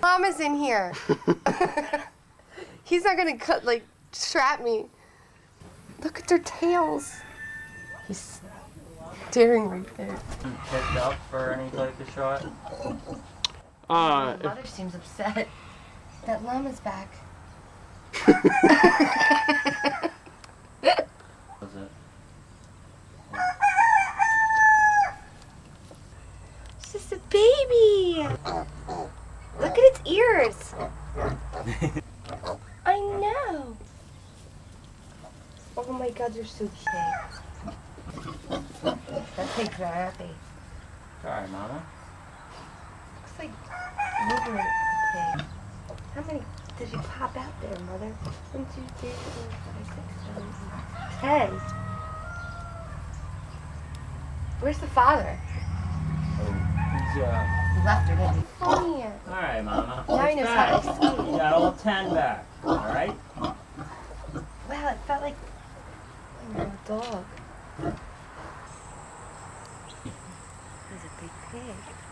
Mama's in here. He's not gonna strap me. Look at their tails. He's staring right there. Picked up for any type of shot? My mother seems upset. That llama's back. Was it? It's just a baby. Look at its ears. I know. Oh my God, you're so cute. That pig's not happy. Sorry, Mama. Looks like Wilber the Cat. How many did you pop out there, Mother? 1, 2, 3, 4, 5, 6, 7, 8, 10. Where's the father? Oh, he's He left her, didn't he? Oh, yeah. Alright, Mama. Now he knows how to escape. You got all 10 back. Alright? Wow, it felt like a dog. He's a big pig.